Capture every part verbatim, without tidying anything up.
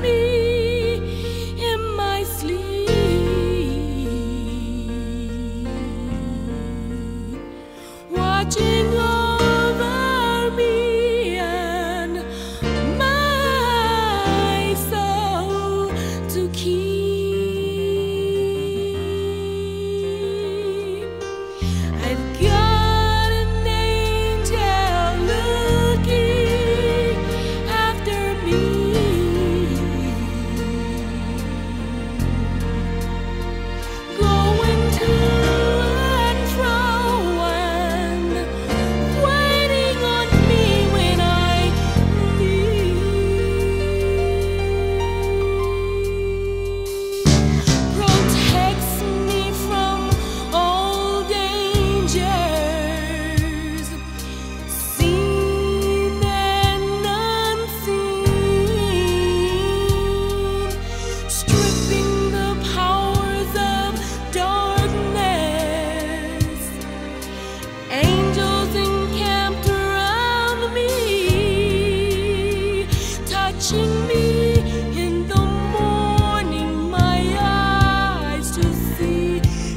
me in my sleep, watching over me and my soul to keep. I've got an angel looking after me, going to and fro and waiting on me when I need. Protects me from all dangers, seen and unseen, stripping the powers of darkness. Angels encamped around me, touching me in the morning, my eyes to see.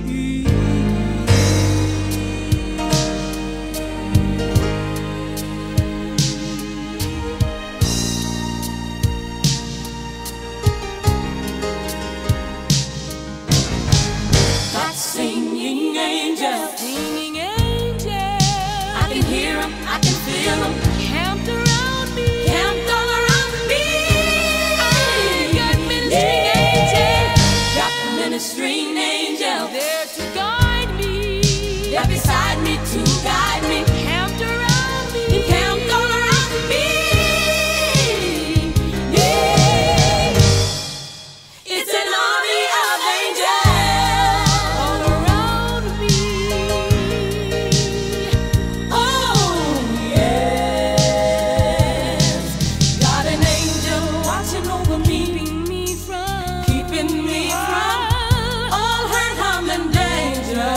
That singing angel, singing angel, I can hear him, I can feel him, camped around me, camped all around me. Got ministering angel, got the ministering angel, there to guide me, there beside me to guide me, camped around me, camped all around me. Yeah, it's an army of angels all around me. Oh yes, got an angel watching over me, keeping me from, keeping me from all hurt, harm, and danger.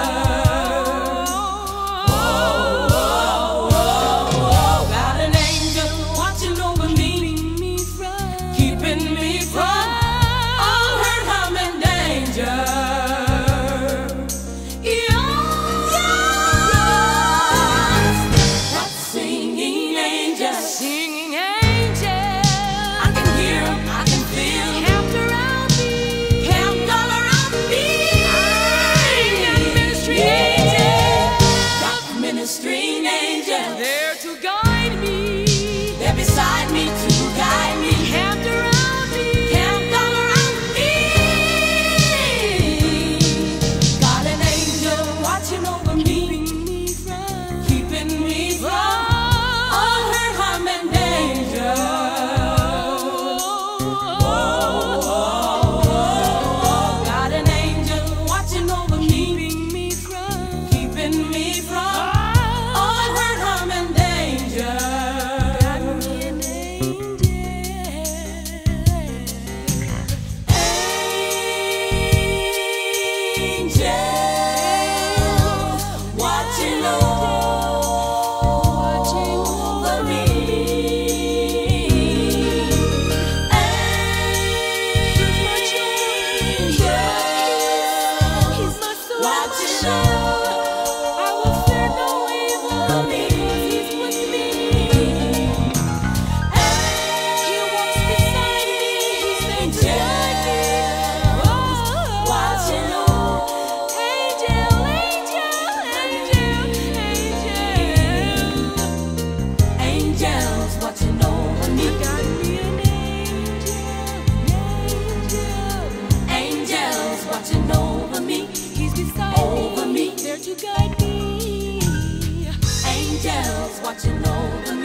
Oh, oh, oh, oh, got an angel watching over me, keeping me from, keeping me from all hurt, harm, and danger. Yes, that singing angel, singing angel, I can hear him, I can feel him, camped around me, camped all around me. Got a ministering angel, got the ministering angel, there to guide me, there beside me to guide me, camped around me, camped all around me. Got an angel watching over me, keeping me from all hurt, harm, and danger. Oh, oh, oh, got an angel watching over me, keeping me from, keeping me from all hurt, harm, and danger. Got me an angel, angel watching over me. Angel, he's my soul, watching over. I will fear no evil, because he's with me. He walks beside me, he's beside me. Oh, watching over. Angel, angel, angel, angel. Angels watching over me. Got me an angel, angel. Angels watching over me. He's beside over me, there to guide me. Angels watching over me.